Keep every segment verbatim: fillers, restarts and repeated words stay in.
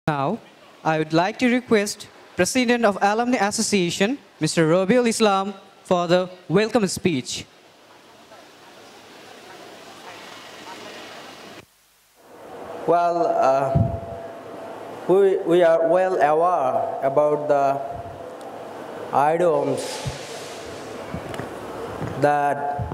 Now, I would like to request President of Alumni Association, Mister Rabiul Islam, for the welcome speech. Well, uh, we, we are well aware about the idioms that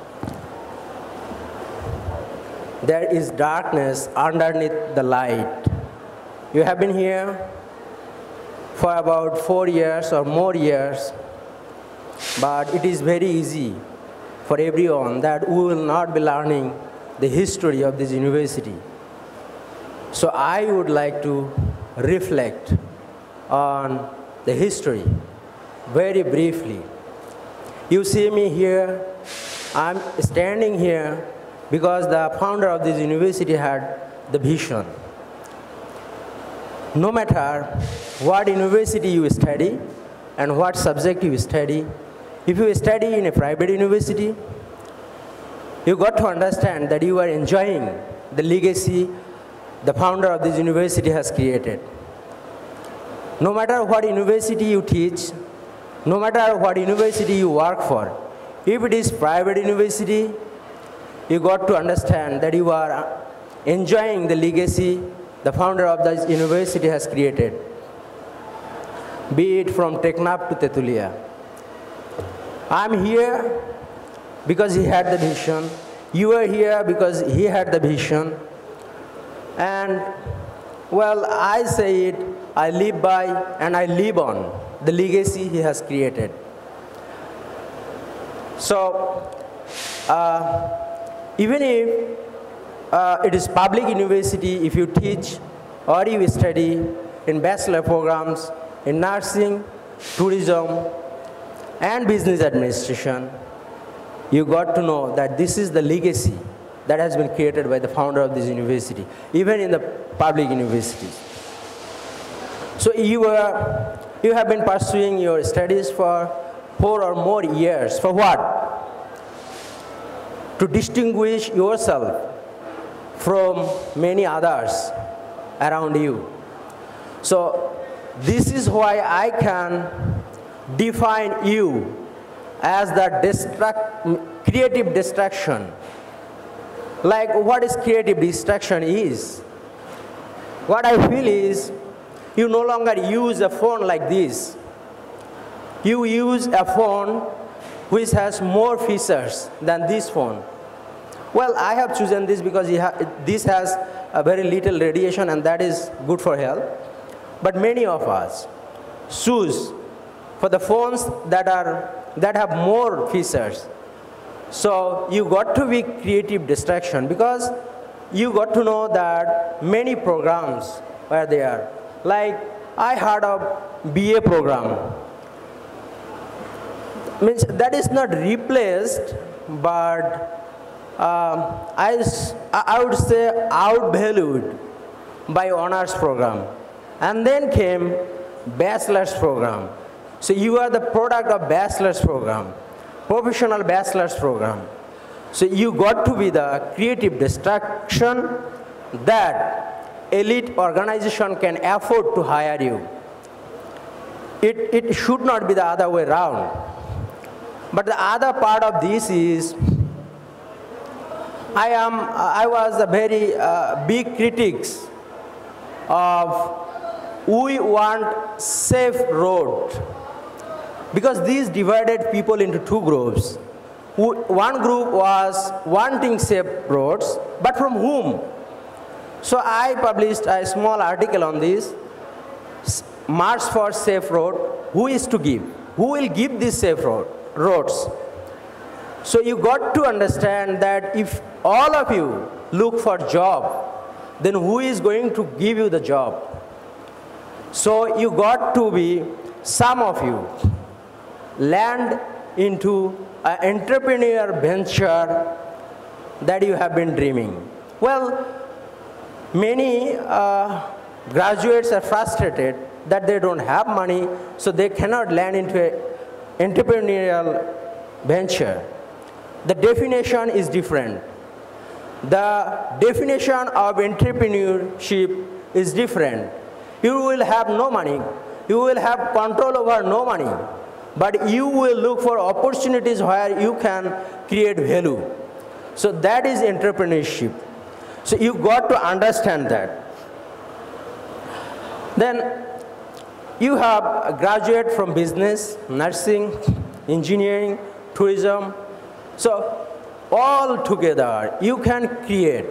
there is darkness underneath the light. You have been here for about four years or more years, but it is very easy for everyone that we will not be learning the history of this university. So I would like to reflect on the history very briefly. You see me here, I'm standing here because the founder of this university had the vision. No matter what university you study and what subject you study, if you study in a private university, you got to understand that you are enjoying the legacy the founder of this university has created. No matter what university you teach, no matter what university you work for, if it is private university, you got to understand that you are enjoying the legacy the founder of this university has created, be it from Teknaf to Tetulia. I'm here because he had the vision. You are here because he had the vision. And, well, I say it, I live by and I live on the legacy he has created. So, uh, even if uh, it is public university, if you teach or you study in bachelor programs in nursing, tourism, and business administration, you got to know that this is the legacy that has been created by the founder of this university, even in the public universities. So you, are, you have been pursuing your studies for four or more years. For what? To distinguish yourself from many others around you. So this is why I can define you as the destruct, creative destruction. Like what is creative destruction is. What I feel is you no longer use a phone like this. You use a phone which has more features than this phone. Well, I have chosen this because ha this has a very little radiation and that is good for health. But many of us choose for the phones that, are, that have more features. So you got to be creative distraction because you got to know that many programs were there. Like I heard of B A program. Means that is not replaced, but um, I, I would say outvalued by honors program. And then came bachelor's program. So you are the product of bachelor's program. Professional bachelor's program. So you got to be the creative distraction that elite organization can afford to hire you. It, it should not be the other way around. But the other part of this is, I, am, I was a very uh, big critic of we want safe road. Because these divided people into two groups. One group was wanting safe roads, but from whom? So I published a small article on this, March for Safe Road. Who is to give? Who will give these safe road, roads? So you got to understand that if all of you look for job, then who is going to give you the job? So you got to be, some of you, land into an entrepreneur venture that you have been dreaming. Well, many uh, graduates are frustrated that they don't have money, so they cannot land into an entrepreneurial venture. The definition is different. The definition of entrepreneurship is different. You will have no money. You will have control over no money. But you will look for opportunities where you can create value. So that is entrepreneurship. So you got to understand that. Then you have a graduate from business, nursing, engineering, tourism. So all together you can create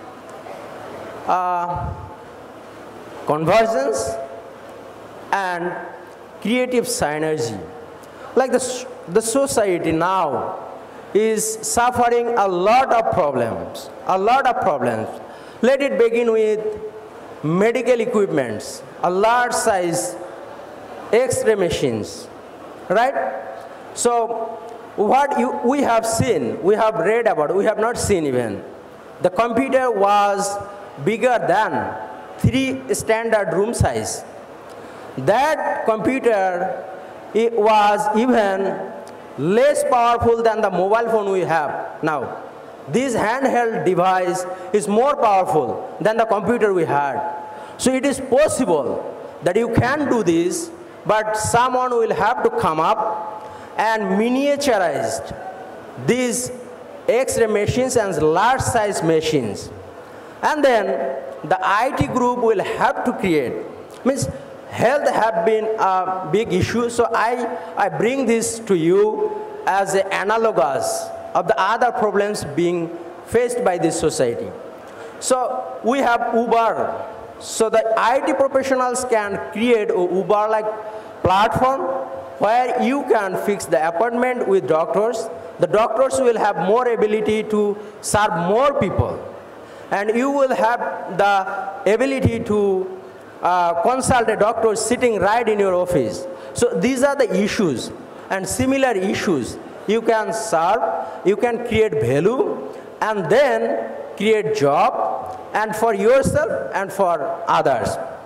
uh, convergence and creative synergy. Like the, the society now is suffering a lot of problems, a lot of problems. Let it begin with medical equipments, a large size X-ray machines, right? So what you, we have seen, we have read about, we have not seen even. The computer was bigger than three standard room size. That computer, it was even less powerful than the mobile phone we have now. This handheld device is more powerful than the computer we had. So it is possible that you can do this, but someone will have to come up and miniaturize these X-ray machines and large size machines. And then the I T group will have to create. Means health have been a big issue, so I, I bring this to you as an analogous of the other problems being faced by this society. So we have Uber. So the I T professionals can create a Uber-like platform where you can fix the appointment with doctors. The doctors will have more ability to serve more people. And you will have the ability to uh, consult a doctor sitting right in your office. So these are the issues and similar issues. You can solve, you can create value, and then create job, and for yourself and for others.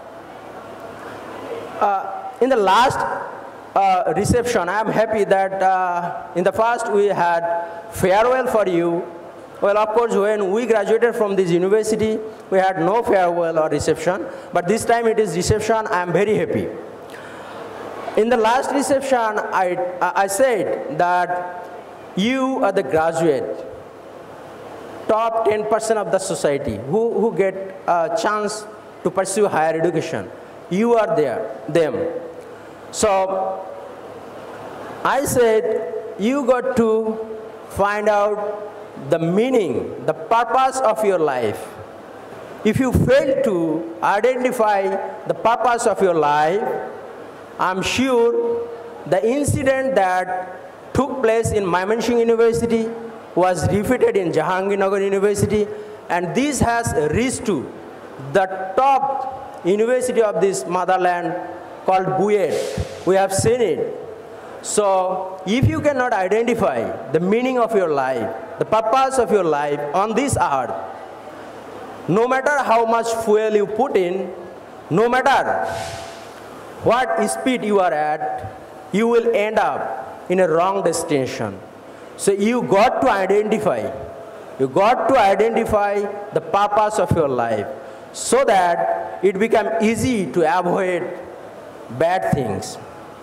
Uh, in the last uh, reception, I am happy that uh, in the first we had farewell for you. Well, of course, when we graduated from this university, we had no farewell or reception, but this time it is reception. I am very happy. In the last reception, I, I said that you are the graduate, top ten percent of the society who, who get a chance to pursue higher education. You are there, them. So I said, you got to find out the meaning, the purpose of your life. If you fail to identify the purpose of your life, I'm sure the incident that took place in Mymensingh University was repeated in Jahangirnagar University, and this has reached to the top university of this motherland called B U E T. We have seen it. So if you cannot identify the meaning of your life, the purpose of your life on this earth, no matter how much fuel you put in, no matter what speed you are at, you will end up in a wrong destination. So you got to identify, you got to identify the purpose of your life so that it becomes easy to avoid bad things.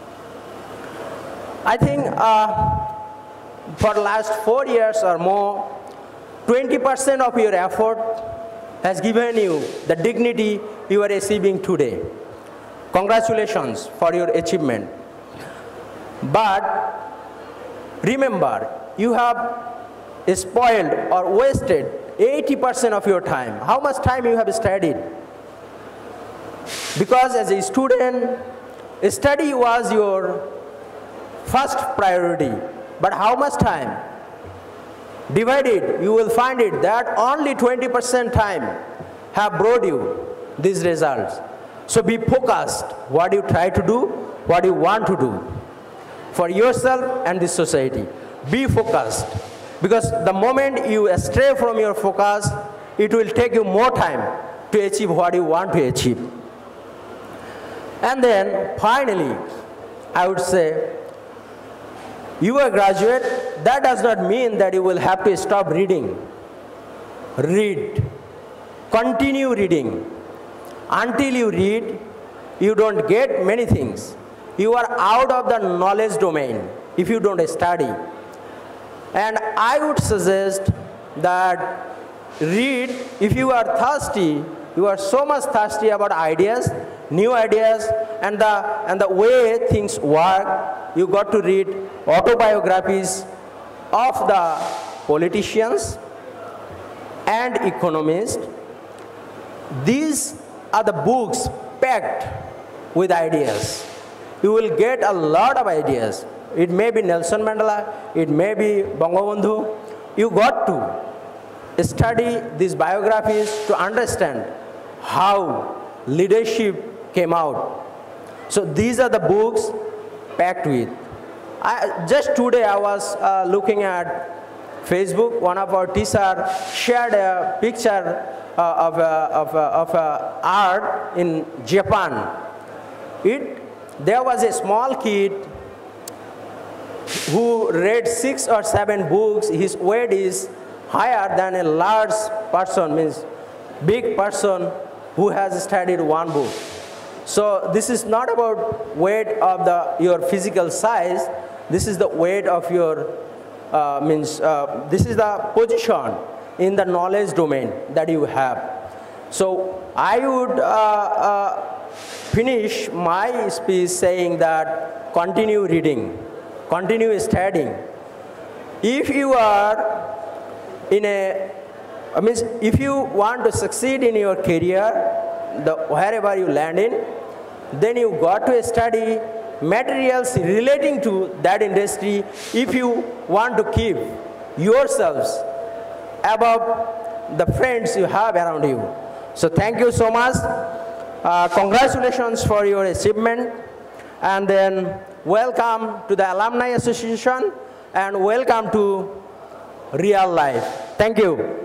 I think uh, for the last four years or more, twenty percent of your effort has given you the dignity you are achieving today. Congratulations for your achievement. But remember, you have spoiled or wasted eighty percent of your time. How much time you have studied? Because as a student, study was your first priority. But how much time? Divided, you will find it that only twenty percent time have brought you these results. So be focused what you try to do, what you want to do for yourself and this society. Be focused, because the moment you stray from your focus, it will take you more time to achieve what you want to achieve. And then finally, I would say, you are a graduate, that does not mean that you will have to stop reading. Read. Continue reading. Until you read, you don't get many things. You are out of the knowledge domain if you don't study. And I would suggest that read, if you are thirsty, you are so much thirsty about ideas, new ideas, and the, and the way things work, you got to read autobiographies of the politicians and economists. These are the books packed with ideas. You will get a lot of ideas. It may be Nelson Mandela, it may be Bangabandhu. You got to study these biographies to understand how leadership came out. So these are the books packed with. I, just today I was uh, looking at Facebook. One of our teachers shared a picture uh, of, a, of, a, of a art in Japan. It, there was a small kid who read six or seven books. His weight is higher than a large person, means big person who has studied one book. So this is not about weight of the, your physical size. This is the weight of your, uh, means, uh, this is the position in the knowledge domain that you have. So I would uh, uh, finish my speech saying that continue reading, continue studying. If you are in a, I mean, if you want to succeed in your career, the, wherever you land in, then you got to study materials relating to that industry if you want to keep yourselves above the friends you have around you. So thank you so much. Uh, congratulations for your achievement. And then welcome to the Alumni Association and welcome to real life. Thank you.